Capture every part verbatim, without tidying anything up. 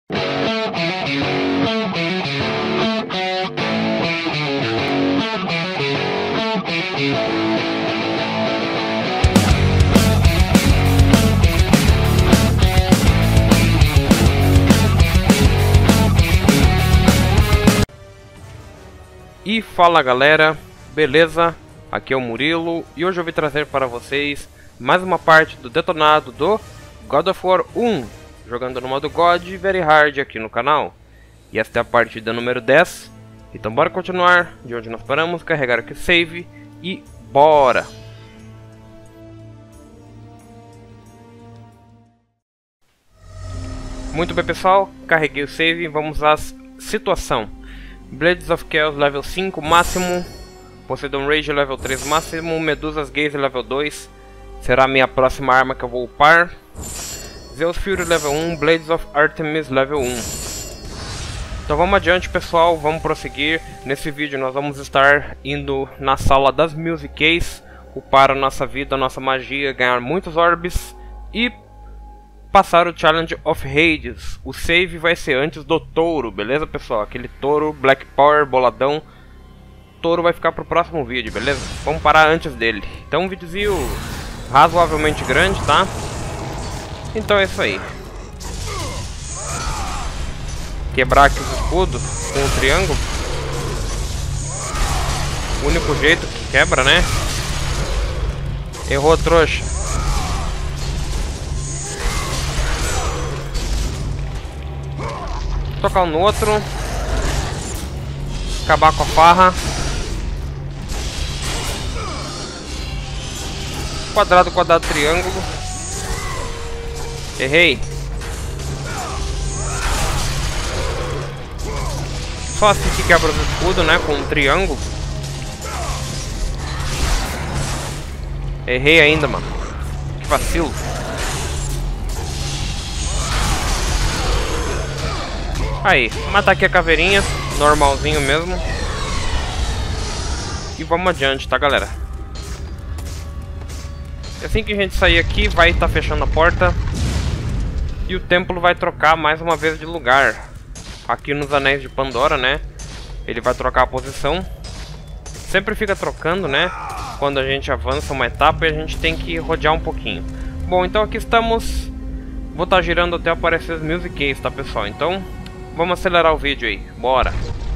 E fala galera, beleza? Aqui é o Murilo e hoje eu vim trazer para vocês mais uma parte do detonado do God of War um, jogando no modo God Very Hard aqui no canal. E esta é a partida número dez, então bora continuar de onde nós paramos, carregar aqui o save e bora! Muito bem pessoal, carreguei o save e vamos à situação. Blades of Chaos level cinco máximo, Poseidon Rage level três máximo, Medusa's Gaze level dois, será a minha próxima arma que eu vou upar. Zeus Fury level um, Blades of Artemis level um. Então vamos adiante pessoal, vamos prosseguir. Nesse vídeo nós vamos estar indo na sala das Music Keys, upar a nossa vida, a nossa magia, ganhar muitos orbes e passar o Challenge of Hades. O save vai ser antes do touro, beleza pessoal? Aquele touro Black Power boladão. O touro vai ficar pro próximo vídeo, beleza? Vamos parar antes dele. Então um videozinho razoavelmente grande, tá? Então é isso aí. Quebrar aqui os escudos com o triângulo. O único jeito que quebra, né? Errou, trouxa. Tocar um no outro. Acabar com a farra. Quadrado, quadrado, triângulo. Errei. Só assim que quebra o escudo, né? Com um triângulo. Errei ainda, mano. Que vacilo. Aí, matar aqui a caveirinha, normalzinho mesmo. E vamos adiante, tá galera? Assim que a gente sair aqui, vai estar tá fechando a porta. E o templo vai trocar mais uma vez de lugar. Aqui nos Anéis de Pandora, né? Ele vai trocar a posição. Sempre fica trocando, né? Quando a gente avança uma etapa e a gente tem que rodear um pouquinho. Bom, então aqui estamos. Vou estar tá girando até aparecer as Music Keys, tá pessoal? Então vamos acelerar o vídeo aí, bora!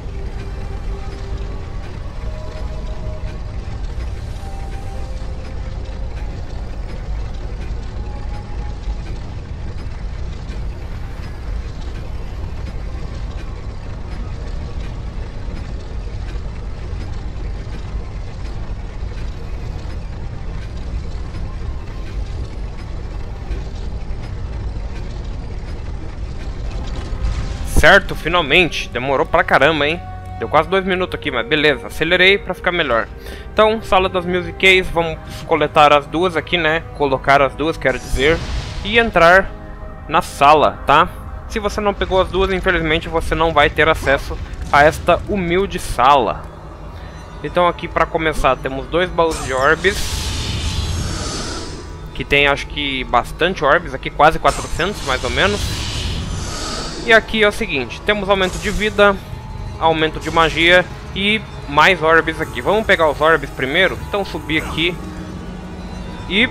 Certo, finalmente, demorou pra caramba, hein? Deu quase dois minutos aqui, mas beleza, acelerei pra ficar melhor. Então, sala das Music Keys, vamos coletar as duas aqui, né? Colocar as duas, quero dizer, e entrar na sala, tá? Se você não pegou as duas, infelizmente você não vai ter acesso a esta humilde sala. Então aqui pra começar temos dois baús de orbes, que tem acho que bastante orbes aqui, quase quatrocentos mais ou menos. E aqui é o seguinte, temos aumento de vida, aumento de magia e mais orbes aqui. Vamos pegar os orbes primeiro, então subir aqui e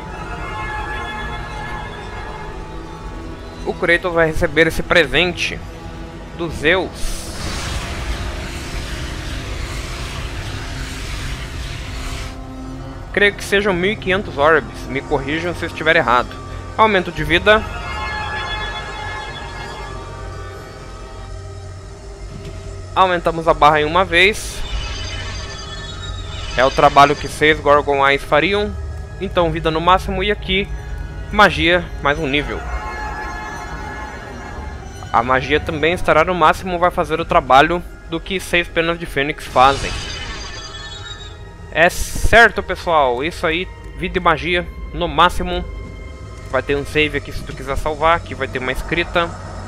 o Kratos vai receber esse presente do Zeus. Creio que sejam mil e quinhentos orbes, me corrijam se eu estiver errado. Aumento de vida. Aumentamos a barra em uma vez. É o trabalho que seis Gorgon Eyes fariam. Então vida no máximo. E aqui magia mais um nível. A magia também estará no máximo. Vai fazer o trabalho do que seis penas de Fênix fazem. É certo pessoal. Isso aí, vida e magia no máximo. Vai ter um save aqui se tu quiser salvar. Aqui vai ter uma escrita.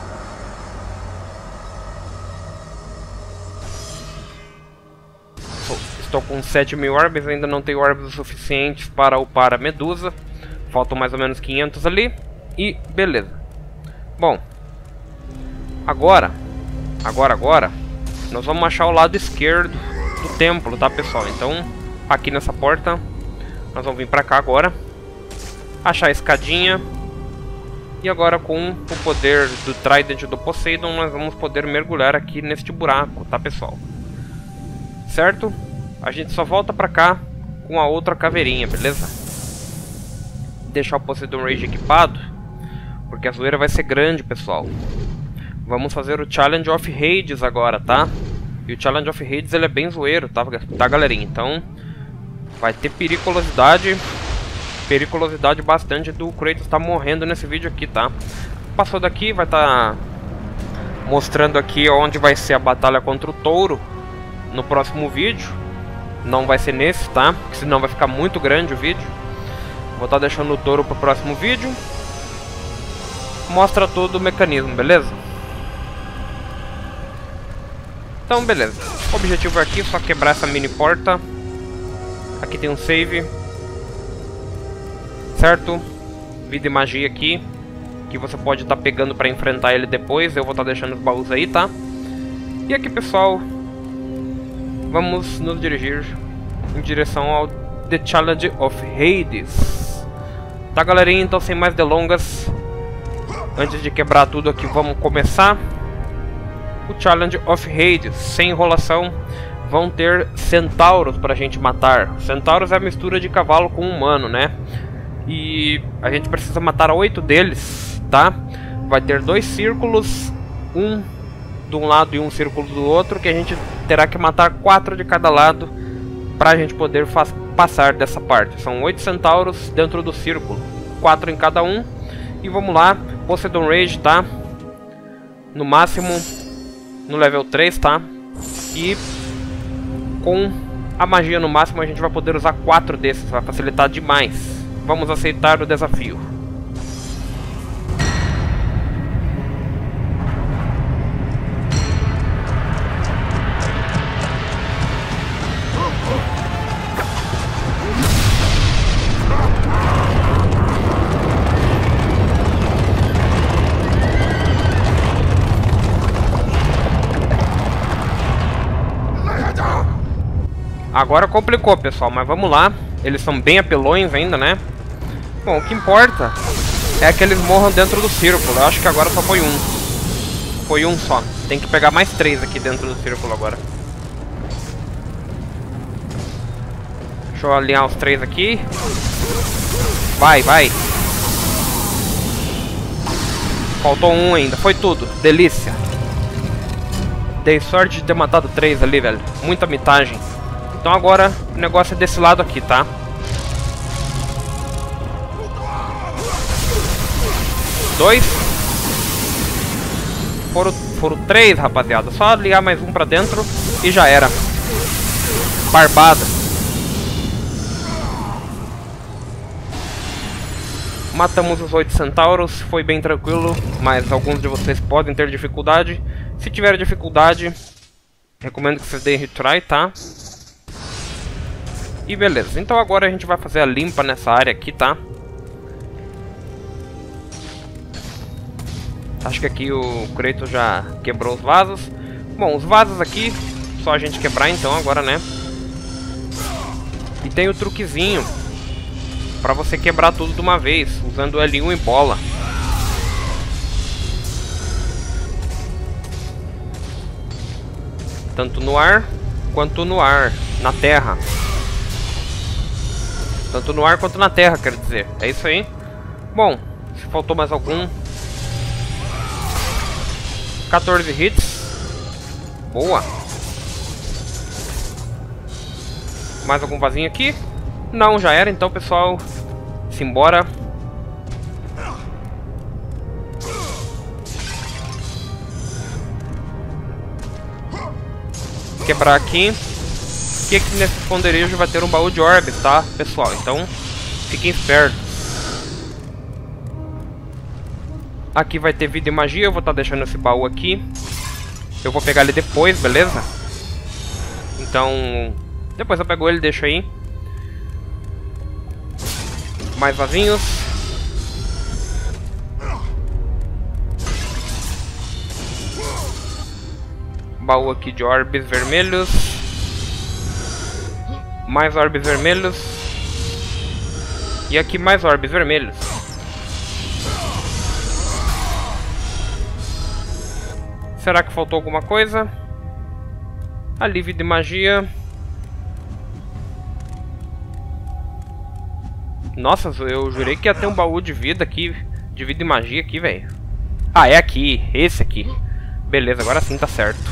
Estou com sete mil orbes, ainda não tenho orbes o suficientes para upar a Medusa. Faltam mais ou menos quinhentos ali. E beleza. Bom, Agora, agora, agora, nós vamos achar o lado esquerdo do templo, tá, pessoal? Então, aqui nessa porta, nós vamos vir pra cá agora. Achar a escadinha. E agora, com o poder do Trident do Poseidon, nós vamos poder mergulhar aqui neste buraco, tá, pessoal? Certo? A gente só volta pra cá com a outra caveirinha, beleza? Deixar o Poseidon Rage equipado, porque a zoeira vai ser grande, pessoal. Vamos fazer o Challenge of Hades agora, tá? E o Challenge of Hades ele é bem zoeiro, tá, tá, galerinha? Então, vai ter periculosidade, periculosidade bastante do Kratos tá morrendo nesse vídeo aqui, tá? Passou daqui, vai estar tá mostrando aqui onde vai ser a batalha contra o touro no próximo vídeo. Não vai ser nesse, tá? Porque senão vai ficar muito grande o vídeo. Vou estar tá deixando o touro pro próximo vídeo. Mostra todo o mecanismo, beleza? Então, beleza. O objetivo aqui é só quebrar essa mini porta. Aqui tem um save. Certo? Vida e magia aqui. Que você pode estar tá pegando para enfrentar ele depois. Eu vou estar tá deixando os baús aí, tá? E aqui, pessoal, vamos nos dirigir em direção ao The Challenge of Hades. Tá, galerinha? Então, sem mais delongas, antes de quebrar tudo aqui, vamos começar o Challenge of Hades. Sem enrolação, vão ter centauros pra gente matar. Centauros é a mistura de cavalo com humano, né? E a gente precisa matar oito deles, tá? Vai ter dois círculos, um de um lado e um círculo do outro, que a gente terá que matar quatro de cada lado pra gente poder passar dessa parte. São oito centauros dentro do círculo, quatro em cada um. E vamos lá, Poseidon Rage, tá? No máximo no level três, tá? E com a magia no máximo a gente vai poder usar quatro desses, vai facilitar demais. Vamos aceitar o desafio. Agora complicou, pessoal, mas vamos lá. Eles são bem apelões ainda, né? Bom, o que importa é que eles morram dentro do círculo. Eu acho que agora só foi um. Foi um só. Tem que pegar mais três aqui dentro do círculo agora. Deixa eu alinhar os três aqui. Vai, vai. Faltou um ainda. Foi tudo. Delícia. Dei sorte de ter matado três ali, velho. Muita mitagem. Então agora o negócio é desse lado aqui, tá? Dois. Foram, foram três, rapaziada. Só ligar mais um pra dentro e já era. Barbada. Matamos os oito centauros. Foi bem tranquilo, mas alguns de vocês podem ter dificuldade. Se tiver dificuldade, recomendo que vocês deem retry, tá? E beleza, então agora a gente vai fazer a limpa nessa área aqui, tá? Acho que aqui o Kratos já quebrou os vasos. Bom, os vasos aqui, só a gente quebrar então agora, né? E tem o truquezinho pra você quebrar tudo de uma vez, usando o L um e bola. Tanto no ar, quanto no ar, na terra. Tanto no ar quanto na terra, quero dizer. É isso aí. Bom, se faltou mais algum. quatorze hits. Boa. Mais algum vasinho aqui? Não, já era. Então, pessoal, simbora. Quebrar aqui. Que aqui nesse esconderijo vai ter um baú de orbes, tá, pessoal? Então, fiquem espertos. Aqui vai ter vida e magia. Eu vou estar deixando esse baú aqui. Eu vou pegar ele depois, beleza? Então, depois eu pego ele e deixo aí. Mais vasinhos. Baú aqui de orbes vermelhos. Mais orbes vermelhos. E aqui mais orbes vermelhos. Será que faltou alguma coisa? Alívio de magia. Nossa, eu jurei que ia ter um baú de vida aqui. De vida e magia aqui, velho. Ah, é aqui. Esse aqui. Beleza, agora sim tá certo.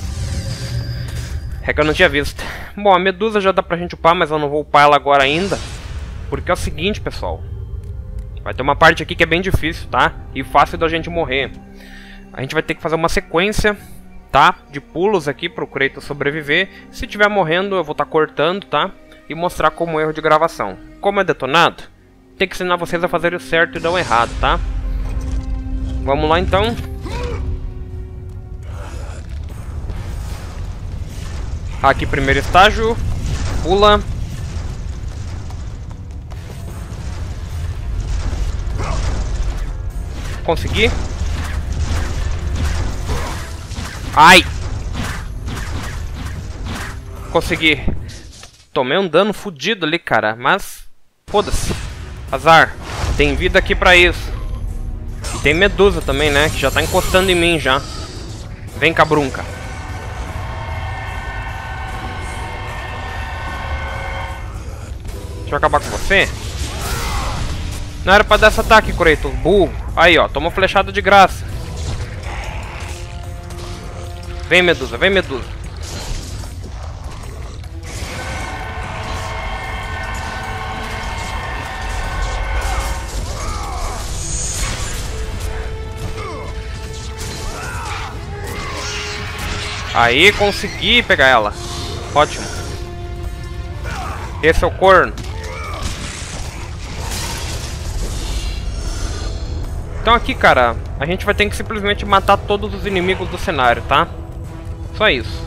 É que eu não tinha visto. Bom, a medusa já dá pra gente upar, mas eu não vou upar ela agora ainda. Porque é o seguinte, pessoal. Vai ter uma parte aqui que é bem difícil, tá? E fácil da gente morrer. A gente vai ter que fazer uma sequência, tá? De pulos aqui pro Kratos sobreviver. Se tiver morrendo, eu vou estar cortando, tá? E mostrar como erro de gravação. Como é detonado, tem que ensinar vocês a fazer o certo e não o errado, tá? Vamos lá, então. Aqui, primeiro estágio. Pula. Consegui. Ai! Consegui. Tomei um dano fudido ali, cara. Mas, foda-se. Azar. Tem vida aqui pra isso. E tem medusa também, né? Que já tá encostando em mim já. Vem cá, Brunca. Deixa eu acabar com você. Não era pra dar esse ataque, Kratos. Burro. Aí, ó. Tomou flechada de graça. Vem, medusa. Vem, medusa. Aí, consegui pegar ela. Ótimo. Esse é o corno. Então aqui, cara, a gente vai ter que simplesmente matar todos os inimigos do cenário, tá? Só isso.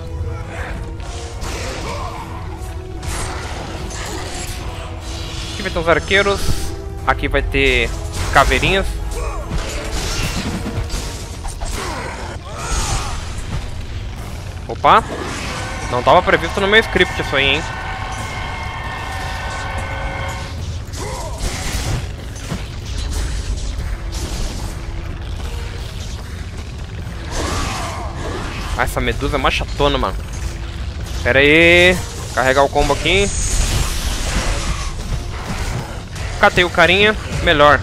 Aqui vai ter os arqueiros. Aqui vai ter caveirinhas. Opa. Não estava previsto no meu script isso aí, hein? Ah, essa medusa é uma chatona, mano. Pera aí. Carregar o combo aqui. Catei o carinha. Melhor.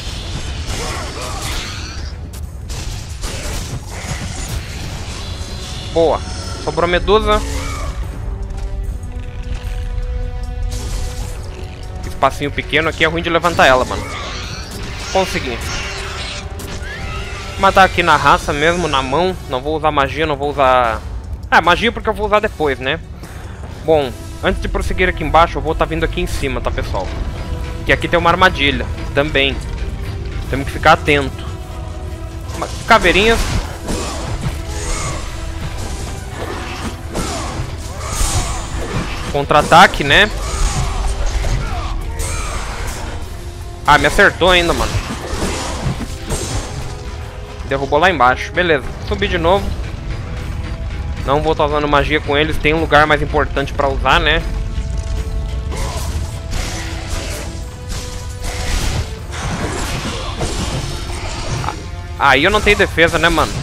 Boa. Sobrou a medusa. Espacinho pequeno aqui é ruim de levantar ela, mano. Consegui. Matar aqui na raça mesmo, na mão. Não vou usar magia, não vou usar... Ah, magia porque eu vou usar depois, né? Bom, antes de prosseguir aqui embaixo, eu vou estar vindo aqui em cima, tá, pessoal? Que aqui tem uma armadilha também. Temos que ficar atento. Caveirinhas. Contra-ataque, né? Ah, me acertou ainda, mano. Derrubou lá embaixo. Beleza, subi de novo. Não vou estar usando magia com eles. Tem um lugar mais importante pra usar, né? Aí eu não tenho defesa, né, mano?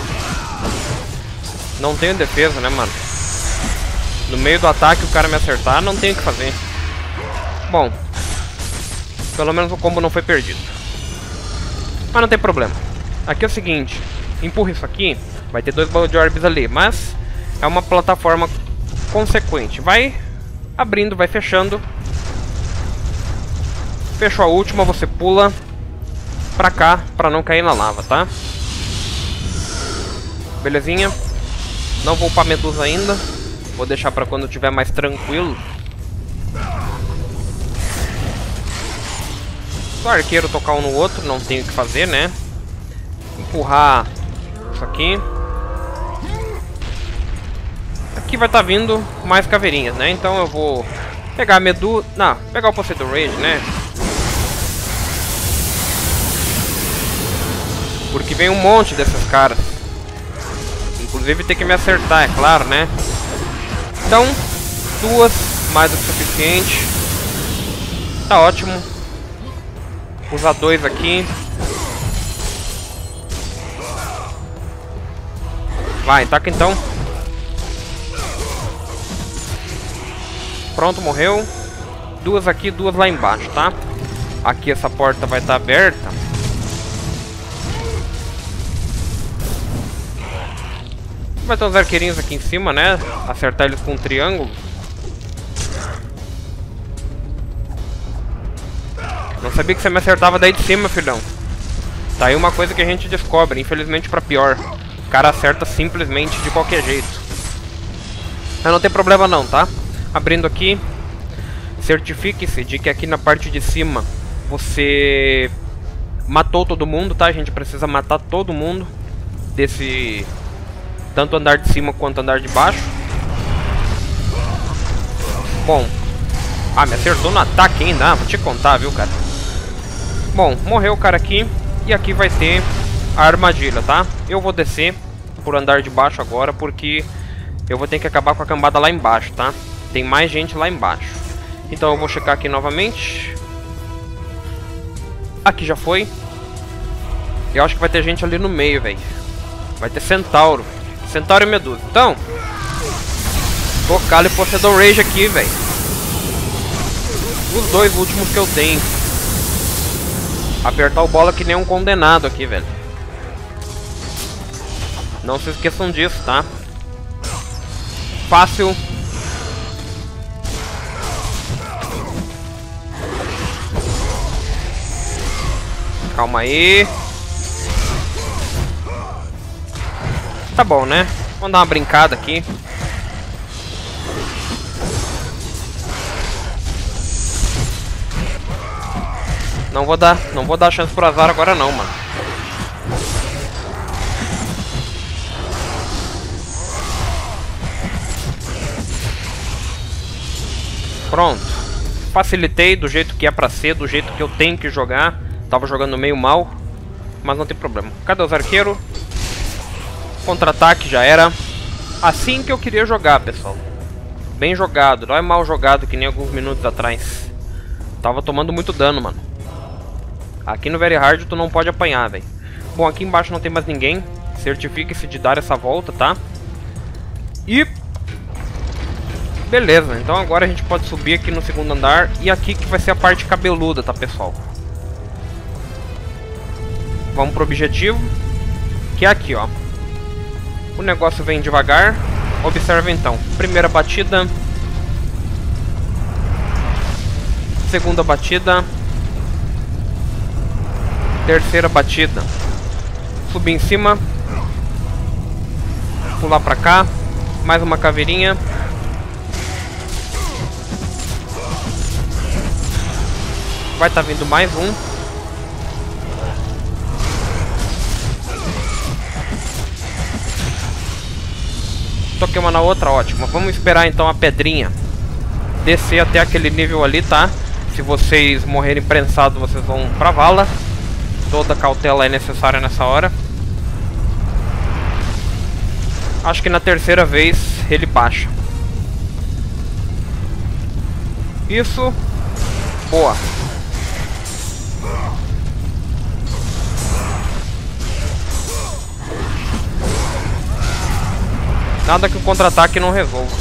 Não tenho defesa, né, mano? No meio do ataque o cara me acertar, não tenho o que fazer. Bom, pelo menos o combo não foi perdido. Mas não tem problema. Aqui é o seguinte, empurra isso aqui. Vai ter dois baús de orbes ali, mas é uma plataforma consequente. Vai abrindo, vai fechando. Fechou a última, você pula pra cá, pra não cair na lava, tá? Belezinha. Não vou upar medusa ainda. Vou deixar pra quando tiver mais tranquilo. Só arqueiro tocar um no outro, não tem o que fazer, né? Empurrar isso aqui. Aqui vai estar vindo mais caveirinhas, né? Então eu vou pegar a medusa... Não, pegar o Poseidon Rage, né? Porque vem um monte desses caras. Inclusive tem que me acertar, é claro, né? Então, duas, mais do que suficiente. Tá ótimo. Usar dois aqui. Vai, taca então. Pronto, morreu. Duas aqui, duas lá embaixo, tá? Aqui essa porta vai estar aberta. Vai ter uns arqueirinhos aqui em cima, né? Acertar eles com um triângulo. Não sabia que você me acertava daí de cima, filhão. Tá aí uma coisa que a gente descobre, infelizmente pra pior. O cara acerta simplesmente de qualquer jeito. Mas não tem problema não, tá? Abrindo aqui. Certifique-se de que aqui na parte de cima você matou todo mundo, tá? A gente precisa matar todo mundo desse... tanto andar de cima quanto andar de baixo. Bom. Ah, me acertou no ataque ainda. Ah, vou te contar, viu, cara? Bom, morreu o cara aqui. E aqui vai ter a armadilha, tá? Eu vou descer por andar de baixo agora, porque eu vou ter que acabar com a cambada lá embaixo, tá? Tem mais gente lá embaixo. Então eu vou checar aqui novamente. Aqui já foi. Eu acho que vai ter gente ali no meio, velho. Vai ter Centauro. Centauro e Medusa. Então, Tocar e Poseidon Rage aqui, velho. Os dois últimos que eu tenho. Apertar o bola que nem um condenado aqui, velho. Não se esqueçam disso, tá? Fácil. Calma aí. Tá bom, né? Vamos dar uma brincada aqui. Não vou dar, não vou dar chance pro azar agora não, mano. Pronto. Facilitei do jeito que é pra ser, do jeito que eu tenho que jogar. Tava jogando meio mal, mas não tem problema. Cadê os arqueiros? Contra-ataque já era. Assim que eu queria jogar, pessoal. Bem jogado, não é mal jogado que nem alguns minutos atrás. Tava tomando muito dano, mano. Aqui no Very Hard tu não pode apanhar, velho. Bom, aqui embaixo não tem mais ninguém. Certifique-se de dar essa volta, tá? E... beleza, então agora a gente pode subir aqui no segundo andar. E aqui que vai ser a parte cabeluda, tá, pessoal? Vamos pro objetivo, que é aqui, ó. O negócio vem devagar. Observa então. Primeira batida. Segunda batida. Terceira batida. Subir em cima. Pular pra cá. Mais uma caveirinha. Vai tá vindo mais um. Toquei uma na outra, ótimo. Vamos esperar então a pedrinha descer até aquele nível ali, tá? Se vocês morrerem prensados, vocês vão pra vala. Toda cautela é necessária nessa hora. Acho que na terceira vez ele baixa. Isso. Boa. Nada que o contra-ataque não resolva.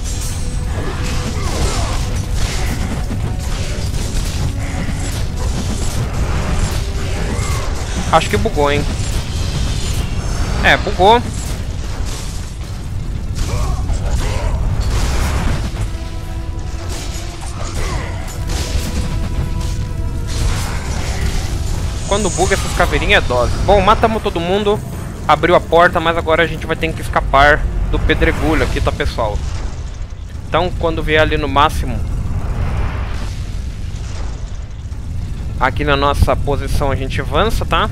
Acho que bugou, hein? É, bugou. Quando buga essas caveirinhas é dose. Bom, matamos todo mundo. Abriu a porta, mas agora a gente vai ter que escapar do pedregulho aqui, tá, pessoal? Então, quando vier ali no máximo, aqui na nossa posição, a gente avança, tá?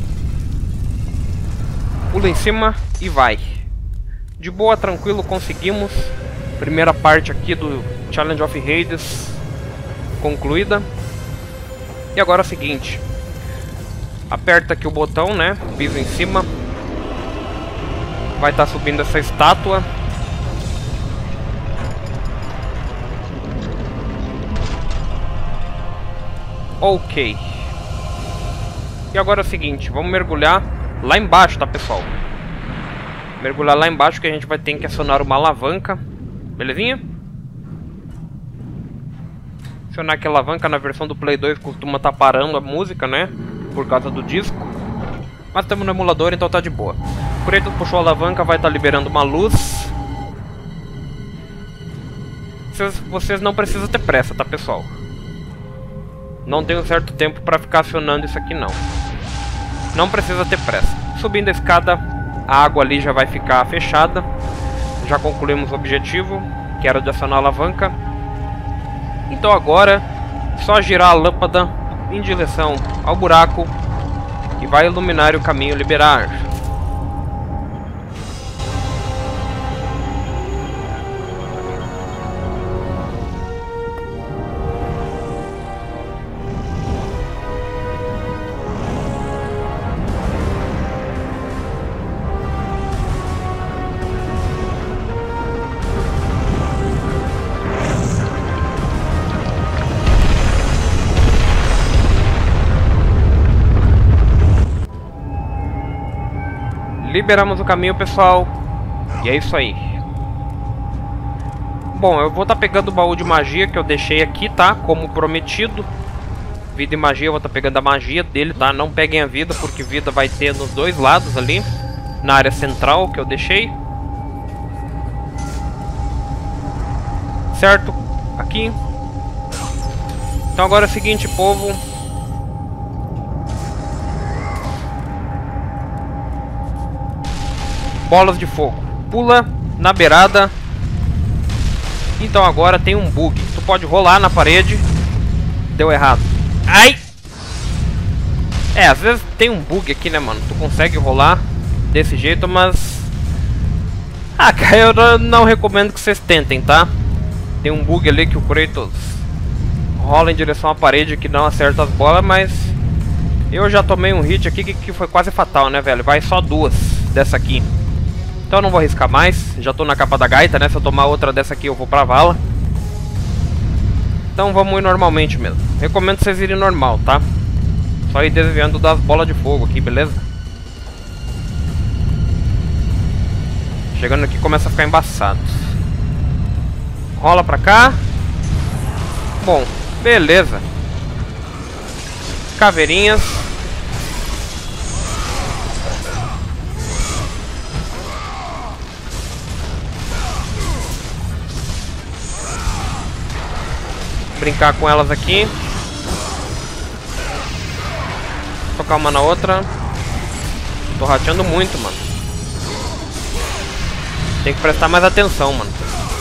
Pula em cima e vai. De boa, tranquilo, conseguimos. Primeira parte aqui do Challenge of Hades concluída. E agora é o seguinte. Aperta aqui o botão, né? Piso em cima. vai estar subindo essa estátua. Ok. E agora é o seguinte, vamos mergulhar lá embaixo, tá, pessoal? Mergulhar lá embaixo que a gente vai ter que acionar uma alavanca. Belezinha? Acionar aquela alavanca na versão do Play dois costuma estar parando a música, né? Por causa do disco. Mas estamos no emulador, então tá de boa. O Kratos puxou a alavanca, vai estar liberando uma luz. Vocês, vocês não precisam ter pressa, tá, pessoal? Não tem um certo tempo para ficar acionando isso aqui, não. Não precisa ter pressa. Subindo a escada, a água ali já vai ficar fechada. Já concluímos o objetivo, que era de acionar a alavanca. Então agora, só girar a lâmpada em direção ao buraco e vai iluminar o caminho liberar. Liberamos o caminho, pessoal. E é isso aí. Bom, eu vou estar tá pegando o baú de magia que eu deixei aqui, tá? Como prometido. Vida e magia, eu vou estar tá pegando a magia dele, tá? Não peguem a vida, porque vida vai ter nos dois lados ali. Na área central que eu deixei. Certo? Aqui. Então agora é o seguinte, povo. Bolas de fogo. Pula na beirada. Então agora tem um bug. Tu pode rolar na parede. Deu errado. Ai! É, às vezes tem um bug aqui, né, mano? Tu consegue rolar desse jeito, mas... Ah, cara, eu não recomendo que vocês tentem, tá? Tem um bug ali que o Kratos rola em direção à parede que não acerta as bolas, mas... Eu já tomei um hit aqui que, que foi quase fatal, né, velho? Vai só duas dessa aqui. Então eu não vou arriscar mais, já tô na capa da gaita, né? Se eu tomar outra dessa aqui eu vou pra vala. Então vamos ir normalmente mesmo. Recomendo vocês irem normal, tá? Só ir desviando das bolas de fogo aqui, beleza? Chegando aqui começa a ficar embaçado. Rola pra cá. Bom, beleza. Caveirinhas. Brincar com elas aqui. Tocar uma na outra. Tô rateando muito, mano. Tem que prestar mais atenção, mano.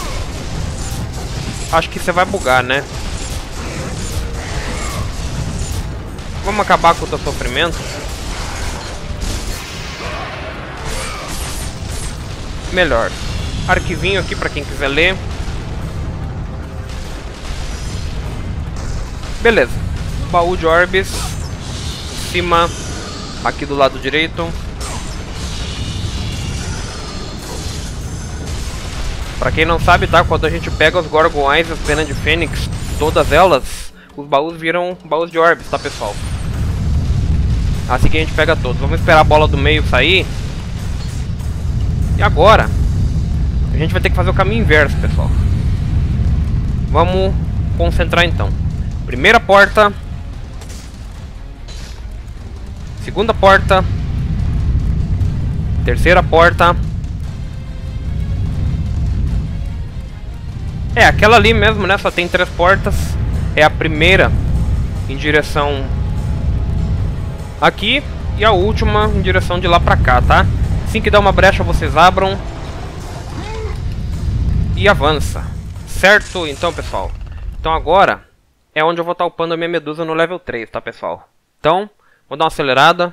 Acho que você vai bugar, né? Vamos acabar com o teu sofrimento. Melhor. Arquivinho aqui pra quem quiser ler. Beleza, baú de orbes, em cima, aqui do lado direito. Pra quem não sabe, tá, quando a gente pega os Gorgões e as Penas de Fênix, todas elas, os baús viram baús de orbes, tá, pessoal? Assim que a gente pega todos. Vamos esperar a bola do meio sair. E agora, a gente vai ter que fazer o caminho inverso, pessoal. Vamos concentrar então. Primeira porta. Segunda porta. Terceira porta. É, aquela ali mesmo, né? Só tem três portas. É a primeira em direção aqui. E a última em direção de lá pra cá, tá? Assim que dá uma brecha, vocês abram. E avança. Certo? Então, pessoal. Então agora... é onde eu vou estar upando a minha medusa no level três, tá, pessoal? Então, vou dar uma acelerada.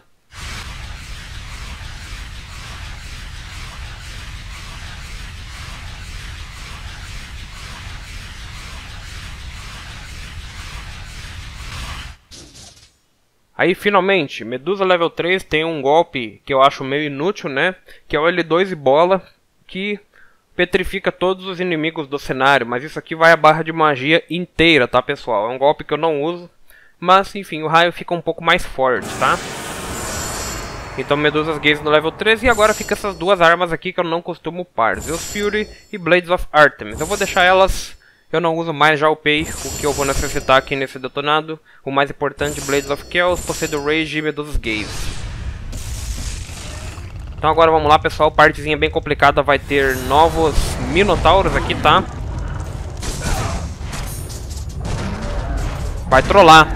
Aí finalmente, Medusa level três tem um golpe que eu acho meio inútil, né? Que é o L dois e bola, que petrifica todos os inimigos do cenário. Mas isso aqui vai a barra de magia inteira, tá pessoal? É um golpe que eu não uso, mas enfim, o raio fica um pouco mais forte, tá? Então Medusas Gaze no level treze, e agora fica essas duas armas aqui que eu não costumo upar, Zeus Fury e Blades of Artemis. Eu vou deixar elas, eu não uso mais, já upei o que eu vou necessitar aqui nesse detonado. O mais importante, Blades of Chaos, Poseidon Rage e Medusas Gaze. Então agora vamos lá pessoal, partezinha bem complicada, vai ter novos Minotauros aqui, tá? Vai trollar.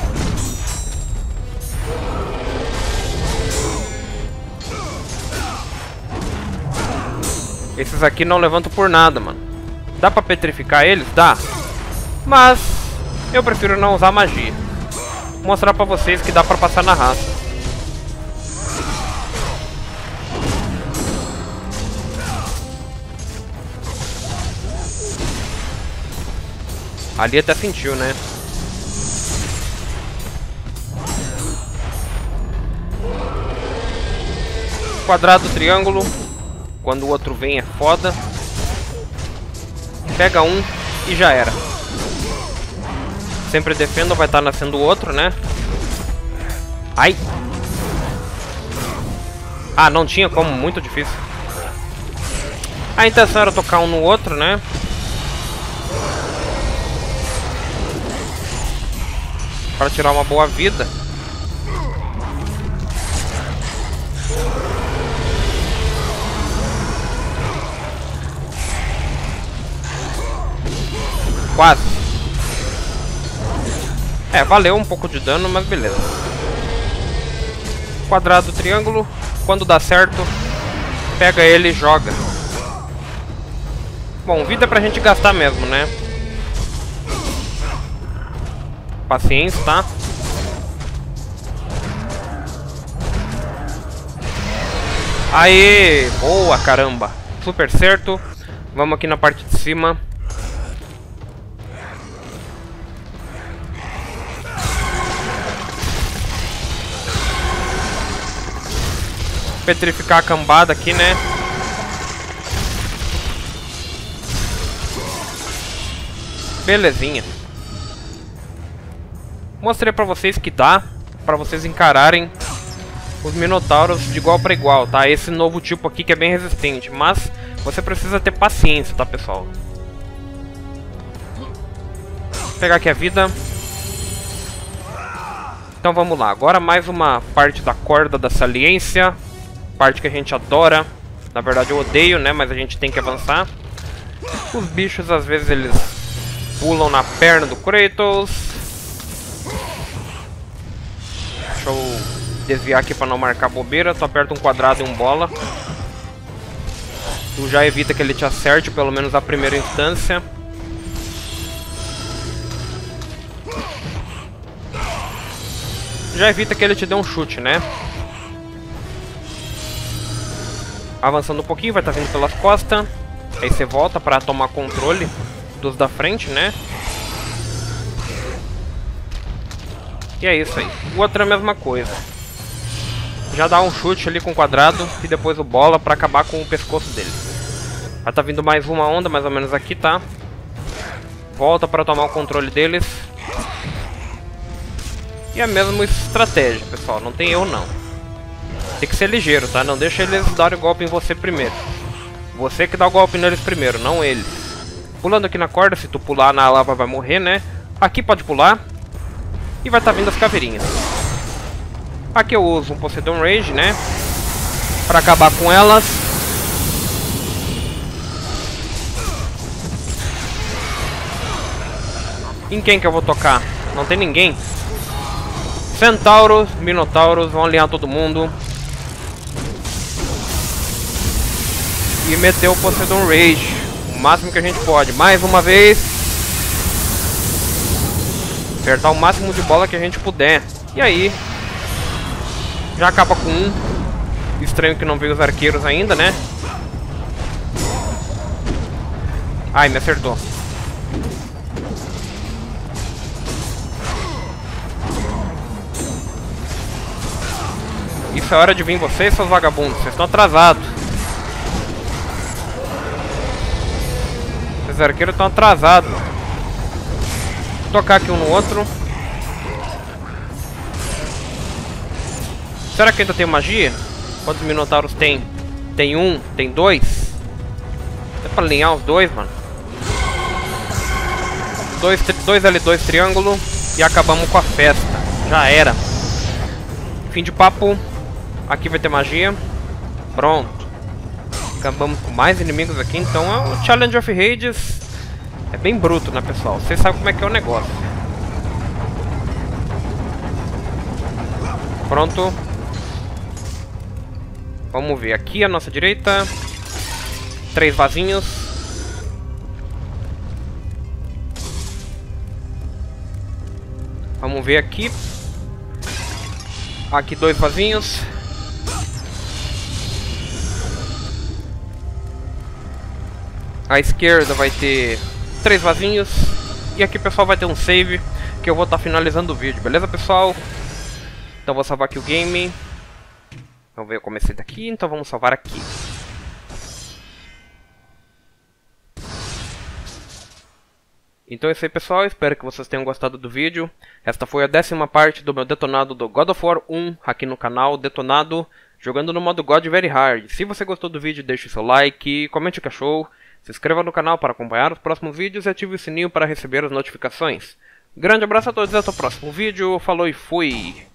Esses aqui não levantam por nada, mano. Dá pra petrificar eles? Dá. Mas eu prefiro não usar magia. Vou mostrar pra vocês que dá pra passar na raça. Ali até sentiu, né? Quadrado, triângulo. Quando o outro vem é foda. Pega um e já era. Sempre defendo, vai estar nascendo o outro, né? Ai! Ah, não tinha como, muito difícil. A intenção era tocar um no outro, né? Para tirar uma boa vida. Quase. É, valeu um pouco de dano, mas beleza. Quadrado, triângulo. Quando dá certo, pega ele e joga. Bom, vida é pra gente gastar mesmo, né? Paciência, tá? Aê! Boa, caramba! Super certo. Vamos aqui na parte de cima. Petrificar a cambada aqui, né? Belezinha. Mostrei pra vocês que dá pra vocês encararem os Minotauros de igual pra igual, tá? Esse novo tipo aqui que é bem resistente, mas você precisa ter paciência, tá, pessoal? Vou pegar aqui a vida. Então vamos lá, agora mais uma parte da corda da saliência. Parte que a gente adora. Na verdade eu odeio, né? Mas a gente tem que avançar. Os bichos às vezes eles pulam na perna do Kratos. Deixa eu desviar aqui pra não marcar bobeira. Tu aperta um quadrado e um bola. Tu já evita que ele te acerte, pelo menos a primeira instância. Já evita que ele te dê um chute, né? Avançando um pouquinho, vai estar vindo pelas costas. Aí você volta pra tomar controle dos da frente, né? E é isso aí. O outro é a mesma coisa. Já dá um chute ali com o quadrado e depois o bola pra acabar com o pescoço dele. Vai estar vindo mais uma onda, mais ou menos aqui, tá? Volta pra tomar o controle deles. E é a mesma estratégia, pessoal. Não tem erro, não. Tem que ser ligeiro, tá? Não deixa eles darem o golpe em você primeiro. Você que dá o golpe neles primeiro, não eles. Pulando aqui na corda, se tu pular na lava vai morrer, né? Aqui pode pular. E vai estar vindo as caveirinhas. Aqui eu uso um Poseidon Rage, né? Pra acabar com elas. Em quem que eu vou tocar? Não tem ninguém. Centauros, Minotauros, vão alinhar todo mundo. E meter o Poseidon Rage o máximo que a gente pode. Mais uma vez. Acertar o máximo de bola que a gente puder. E aí já acaba com um. Estranho que não veio os arqueiros ainda, né? Ai, me acertou. Isso é hora de vir vocês, seus vagabundos. Vocês estão atrasados. Esses arqueiros estão atrasados. Vou tocar aqui um no outro. Será que ainda tem magia? Quantos minotauros tem? Tem um, tem dois. Dá pra alinhar os dois, mano. Dois, dois L dois triângulo. E acabamos com a festa. Já era. Fim de papo. Aqui vai ter magia. Pronto. Acabamos com mais inimigos aqui. Então o Challenge of Hades é bem bruto, né, pessoal? Vocês sabem como é que é o negócio. Pronto. Vamos ver. Aqui à nossa direita. Três vasinhos. Vamos ver aqui. Aqui dois vasinhos. À esquerda vai ter três vasinhos. E aqui, pessoal, vai ter um save que eu vou estar finalizando o vídeo, beleza, pessoal? Então vou salvar aqui o game. Vamos ver, eu comecei daqui, então vamos salvar aqui. Então é isso aí, pessoal, espero que vocês tenham gostado do vídeo. Esta foi a décima parte do meu detonado do God of War um aqui no canal, detonado jogando no modo God Very Hard. Se você gostou do vídeo, deixe seu like, comente o que achou, se inscreva no canal para acompanhar os próximos vídeos e ative o sininho para receber as notificações. Grande abraço a todos e até o próximo vídeo, falou e fui!